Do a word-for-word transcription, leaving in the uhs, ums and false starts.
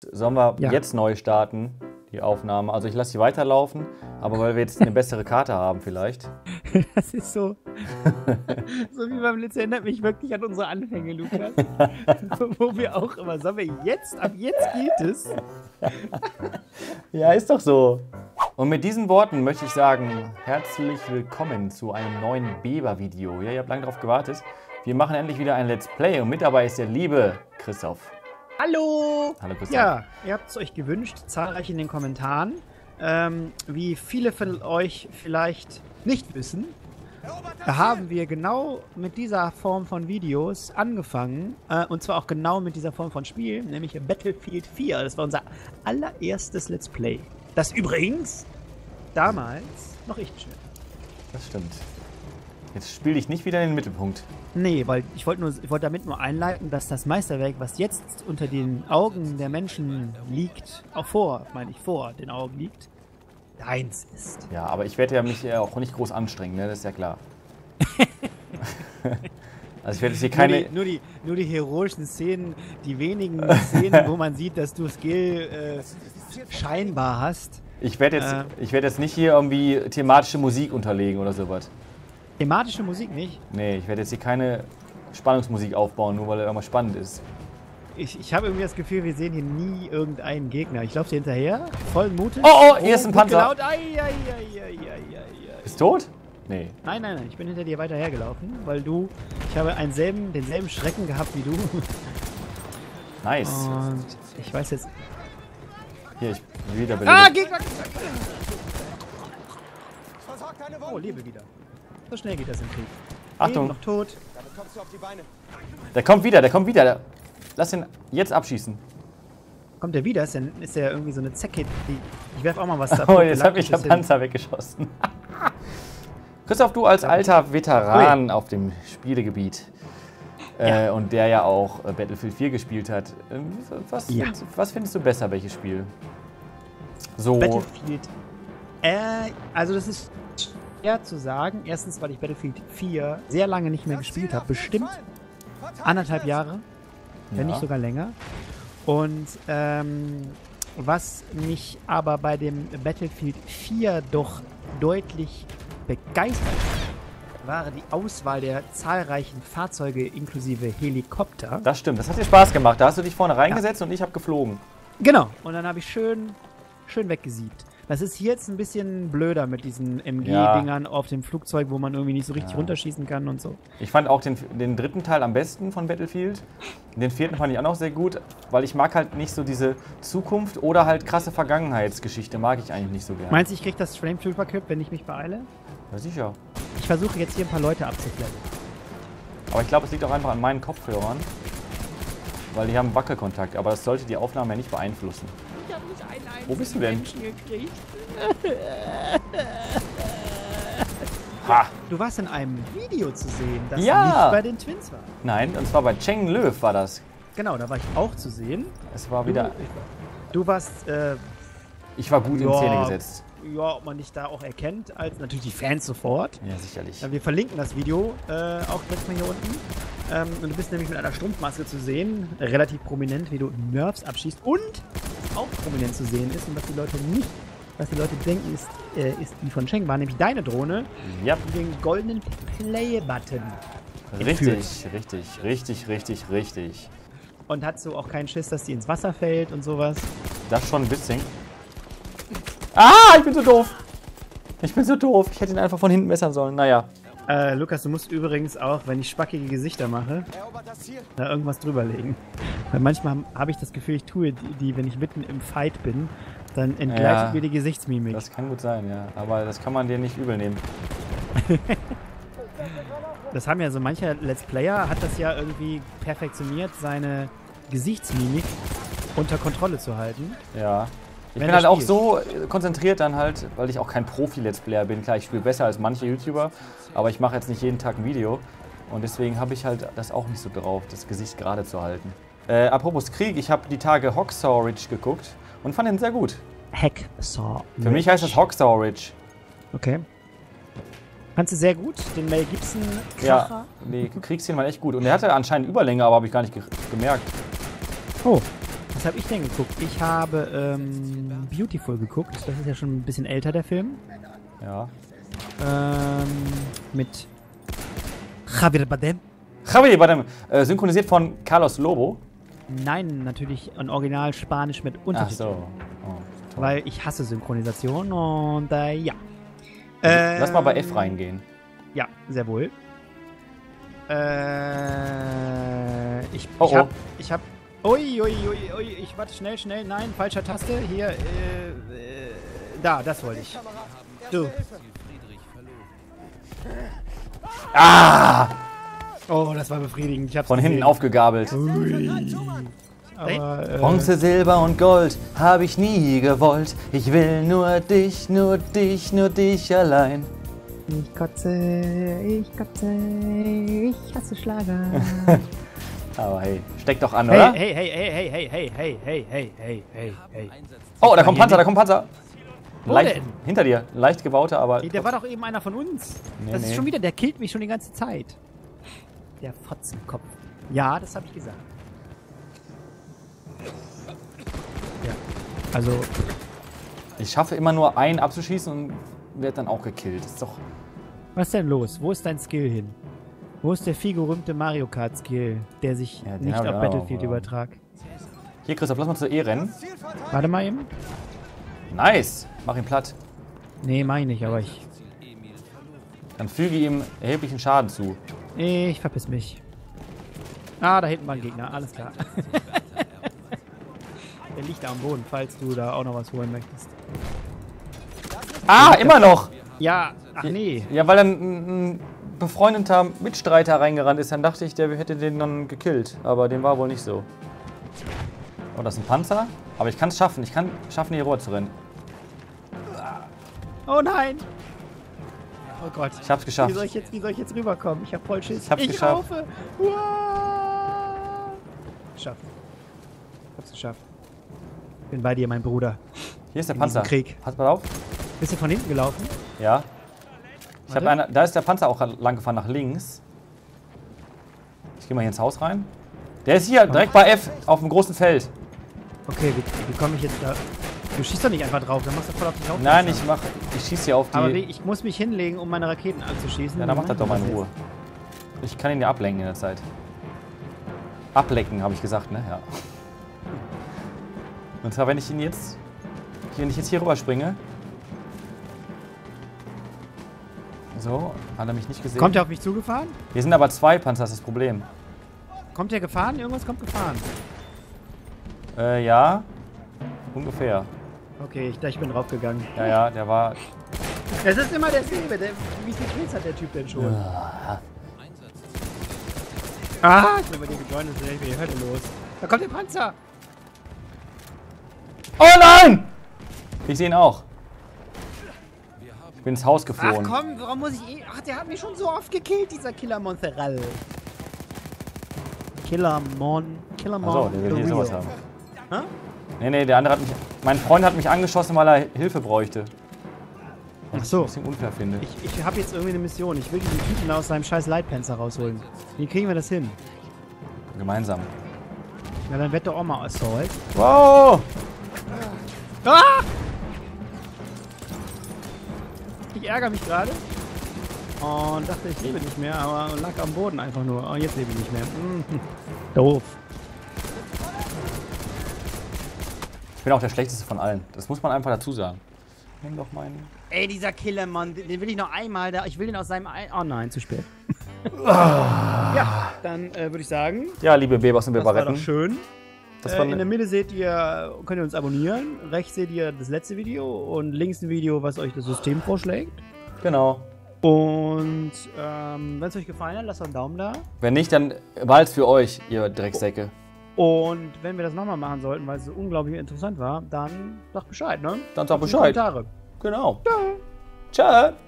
Jetzt sollen wir Ja. jetzt neu starten, die Aufnahme. Also ich lasse sie weiterlaufen, aber weil wir jetzt eine bessere Karte haben vielleicht. Das ist so. So wie beim Blitz erinnert mich wirklich an unsere Anfänge, Lukas. Wo wir auch immer, sollen wir jetzt, ab jetzt geht es. Ja, ist doch so. Und mit diesen Worten möchte ich sagen, herzlich willkommen zu einem neuen Beber-Video. Ja, ihr habt lange darauf gewartet. Wir machen endlich wieder ein Let's Play und mit dabei ist der liebe Christoph. Hallo! Hallo Christoph. Ja, ihr habt es euch gewünscht, zahlreich in den Kommentaren. Ähm, wie viele von euch vielleicht nicht wissen, haben wir genau mit dieser Form von Videos angefangen. Äh, und zwar auch genau mit dieser Form von Spiel, nämlich Battlefield vier. Das war unser allererstes Let's Play. Das übrigens damals noch ich geschnitten. Das stimmt. Jetzt spiele ich nicht wieder in den Mittelpunkt. Nee, weil ich wollte nur, ich wollte damit nur einleiten, dass das Meisterwerk, was jetzt unter den Augen der Menschen liegt, auch vor, meine ich, vor den Augen liegt, deins ist. Ja, aber ich werde ja mich ja auch nicht groß anstrengen, ne? Das ist ja klar. Also ich werde jetzt hier keine... Nur die, nur, die, nur die heroischen Szenen, die wenigen Szenen, wo man sieht, dass du Skill äh, scheinbar hast. Ich werde jetzt, Äh. ich werde jetzt nicht hier irgendwie thematische Musik unterlegen oder sowas. Thematische Musik nicht. Nee, ich werde jetzt hier keine Spannungsmusik aufbauen, nur weil er irgendwas spannend ist. Ich, ich habe irgendwie das Gefühl, wir sehen hier nie irgendeinen Gegner. Ich laufe dir hinterher, voll mutig. Oh, oh, hier ist ein gut Panzer. gelaunt. Ai, ai, ai, ai, ai, ai. Bist du tot? Nee. Nein, nein, nein, ich bin hinter dir weiter hergelaufen, weil du, ich habe einen selben, denselben Schrecken gehabt wie du. Nice. Und ich weiß jetzt... Hier, ich bin wieder Ah, belebt. Gegner! Oh, lebe wieder. So schnell geht das im Krieg. Achtung. Leben noch tot. Der kommt wieder, der kommt wieder. Der, lass ihn jetzt abschießen. Kommt der wieder? Ist der, ist der irgendwie so eine Zecke, die... Ich werf auch mal was da. Oh, jetzt hat mich der hin. Panzer weggeschossen. Christoph, du als alter Veteran auf dem Spielegebiet äh, Ja. und der ja auch äh, Battlefield vier gespielt hat, äh, was, Ja. findest, was findest du besser, welches Spiel? So, Battlefield. Äh, also das ist schwer zu sagen. Erstens, weil ich Battlefield vier sehr lange nicht mehr gespielt habe. Bestimmt anderthalb Jahre, wenn Ja. nicht sogar länger. Und ähm, was mich aber bei dem Battlefield vier doch deutlich begeistert hat, war die Auswahl der zahlreichen Fahrzeuge inklusive Helikopter. das stimmt. Das hat dir Spaß gemacht. Da hast du dich vorne reingesetzt und ich habe geflogen. Genau. Und dann habe ich schön, schön weggesiebt. Das ist hier jetzt ein bisschen blöder mit diesen M G-Dingern auf dem Flugzeug, wo man irgendwie nicht so richtig Ja. runterschießen kann und so. Ich fand auch den, den dritten Teil am besten von Battlefield. Den vierten fand ich auch noch sehr gut, weil ich mag halt nicht so diese Zukunft oder halt krasse Vergangenheitsgeschichte. Mag ich eigentlich nicht so gerne. Meinst du, ich krieg das Flamethrower-Clip, wenn ich mich beeile? Ja, sicher. Ich versuche jetzt hier ein paar Leute abzuklemmen. Aber ich glaube, es liegt auch einfach an meinen Kopfhörern. Weil die haben Wackelkontakt. Aber das sollte die Aufnahme ja nicht beeinflussen. Ich habe nicht einen einzigen Wo bist du denn? Menschen gekriegt. Ha! Du warst in einem Video zu sehen, das Ja. nicht bei den Twins war. Nein, und zwar bei Cheng Löw war das. Genau, da war ich auch zu sehen. Es war wieder... Du warst, äh, Ich war gut in Ja. Szene gesetzt. ja, ob man dich da auch erkennt, als natürlich die Fans sofort. Ja, sicherlich. Ja, wir verlinken das Video äh, auch direkt mal hier unten. Ähm, und du bist nämlich mit einer Strumpfmaske zu sehen, relativ prominent, wie du Nerfs abschießt. Und was auch prominent zu sehen ist und was die Leute nicht, was die Leute denken, ist, äh, ist die von Cheng, war nämlich deine Drohne, Ja, die den goldenen Play-Button richtig, richtig, richtig, richtig, richtig. und hat so auch keinen Schiss, dass die ins Wasser fällt und sowas. Das schon ein bisschen. Ah, ich bin so doof. Ich bin so doof. Ich hätte ihn einfach von hinten messern sollen. Naja. Äh, Lukas, du musst übrigens auch, wenn ich spackige Gesichter mache, da irgendwas drüberlegen. Weil manchmal habe ich das Gefühl, ich tue die, die, wenn ich mitten im Fight bin, dann entgleitet Ja, mir die Gesichtsmimik. Das kann gut sein, ja. Aber das kann man dir nicht übel nehmen. Das haben ja so mancher Let's Player, hat das ja irgendwie perfektioniert, seine Gesichtsmimik unter Kontrolle zu halten. Ja. Ich Wenn bin er halt auch spielt. so konzentriert dann halt, weil ich auch kein Profi-Let's Player bin. Klar, ich spiele besser als manche YouTuber, aber ich mache jetzt nicht jeden Tag ein Video. Und deswegen habe ich halt das auch nicht so drauf, das Gesicht gerade zu halten. Äh, apropos Krieg, ich habe die Tage Hacksaw Ridge geguckt und fand den sehr gut. Hacksaw. Für mich heißt das Hacksaw Ridge. Okay. Fandst du sehr gut, den Mel Gibson Ja, Kracher? die Kriegsszenen waren echt gut. Und der hatte anscheinend Überlänge, aber habe ich gar nicht ge gemerkt. Oh, das habe ich denn geguckt? Ich habe ähm, Beautiful geguckt. Das ist ja schon ein bisschen älter, der Film. Ja. Ähm, mit Javier Bardem. Javier Bardem, äh, synchronisiert von Carlos Lobo. Nein, natürlich ein Original Spanisch mit Ach Untertiteln. so. Oh, toll. Weil ich hasse Synchronisation und äh, ja. Lass mal bei Ähm, F reingehen. Ja, sehr wohl. Äh, ich, Oh, ich hab, oh. ich hab, ui, ui, ui, ui, ich warte schnell, schnell, nein, falscher Taste, hier, äh, äh, da, das wollte ich. Du. Ah! Oh, das war befriedigend, ich hab's Von hinten gesehen. aufgegabelt. Ui. Aber, äh, Bronze, Silber und Gold habe ich nie gewollt. Ich will nur dich, nur dich, nur dich allein. ich kotze, ich kotze, ich hasse Schlager. Aber hey, steck doch an, Hey, oder? hey, hey, hey, hey, hey, hey, hey, hey, hey, hey, hey, hey. Oh, da kommt hier Panzer, da nicht- kommt Panzer. Wo Leicht, denn? hinter dir. Leicht gebauter, aber... Ey, der war doch eben einer von uns. Nee, das ist nee. schon wieder, der killt mich schon die ganze Zeit. Der Fotzenkopf. Ja, das habe ich gesagt. Ja. Also, Ich schaffe immer nur einen abzuschießen und werde dann auch gekillt. Das ist doch... was ist denn los? Wo ist dein Skill hin? Wo ist der viel gerühmte Mario Kart Skill, der sich Ja, den nicht hab ich auf auch, Battlefield aber- übertrag? Hier, Christoph, lass mal zur E rennen. Warte mal eben. Nice. Mach ihn platt. Nee, mach ich nicht, aber ich... Dann füge ihm erheblichen Schaden zu. Ich verpiss mich. Ah, da hinten war ein Gegner, alles klar. Der liegt da am Boden, falls du da auch noch was holen möchtest. Ah, immer noch! Ja, ach nee. Ja, weil dann ein, ein befreundeter Mitstreiter reingerannt ist, dann dachte ich, der hätte den dann gekillt. Aber dem war wohl nicht so. Oh, das ist ein Panzer. Aber ich kann es schaffen. Ich kann schaffen, hier rüber zu rennen. Oh nein! Oh Gott. Ich hab's Wie geschafft. soll ich jetzt, wie soll ich jetzt rüberkommen? Ich hab voll Schiss. Ich hab's ich geschafft. Raufe. Uah. Geschafft. Ich hab's geschafft. Bin bei dir, mein Bruder. Hier ist der In Panzer. diesem Krieg. Pass mal auf. Bist du von hinten gelaufen? Ja. Ich hab Warte. eine, da ist der Panzer auch lang gefahren, nach links. Ich gehe mal hier ins Haus rein. Der ist hier, direkt bei F, auf dem großen Feld. Okay, wie, wie komme ich jetzt da? Du schießt doch nicht einfach drauf, dann machst du voll auf die Hauptwaffe. Nein, ich mach, ich schieße hier auf die... Aber wie, ich muss mich hinlegen, um meine Raketen anzuschießen. Ja, dann mach das doch mal in Ruhe. Ich kann ihn ja ablenken in der Zeit. Ablecken, habe ich gesagt, ne? Ja. Und zwar, wenn ich ihn jetzt... Wenn ich jetzt hier rüber springe... So, hat er mich nicht gesehen. Kommt er auf mich zugefahren? Hier sind aber zwei Panzer, das ist das Problem. Kommt der gefahren? Irgendwas kommt gefahren. Äh, ja. Ungefähr. Okay, ich, ich bin draufgegangen. Ja, ja, der war... Es ist immer derselbe. Der, wie viel Kills hat der Typ denn schon? Ja. Ah, ich bin bei dir gejoint, das ist die Hölle los. Da kommt der Panzer. Oh nein! Ich sehe ihn auch. Ich bin ins Haus Ach geflohen. komm, warum muss ich eh... Ach, der hat mich schon so oft gekillt, dieser Killer Monferral. Killer Mon... Killer Mon... Achso, der will the hier sowas real. haben. Hä? Nee, nee, der andere hat mich... Mein Freund hat mich angeschossen, weil er Hilfe bräuchte. Was Ach so. ich ein bisschen unfair finde. Ich, ich habe jetzt irgendwie eine Mission. Ich will diesen Typen da aus seinem scheiß Lightpanzer rausholen. Wie kriegen wir das hin? Gemeinsam. Na, dann wird doch auch mal Assault. Wow! Ah! Ich ärgere mich gerade. Und dachte, ich lebe nicht mehr, aber lag am Boden einfach nur. Oh, jetzt lebe ich nicht mehr. Mhm. Doof. Ich bin auch der Schlechteste von allen. Das muss man einfach dazu sagen. Nimm doch meinen... Ey, dieser Killer, Mann, den will ich noch einmal da. Ich will den aus seinem Ei. Oh nein, zu spät. Ja, dann äh, würde ich sagen, Ja, liebe Bebers und das war doch Bebaretten. schön. Das Äh, war in der ne, Mitte seht ihr, könnt ihr uns abonnieren. Rechts seht ihr das letzte Video und links ein Video, was euch das System vorschlägt. genau. Und ähm, wenn es euch gefallen hat, lasst doch einen Daumen da. Wenn nicht, dann war es für euch, ihr Drecksäcke. Und wenn wir das nochmal machen sollten, weil es so unglaublich interessant war, dann sagt Bescheid, ne? Dann sag In die Bescheid. Kommentare. Genau. Ciao.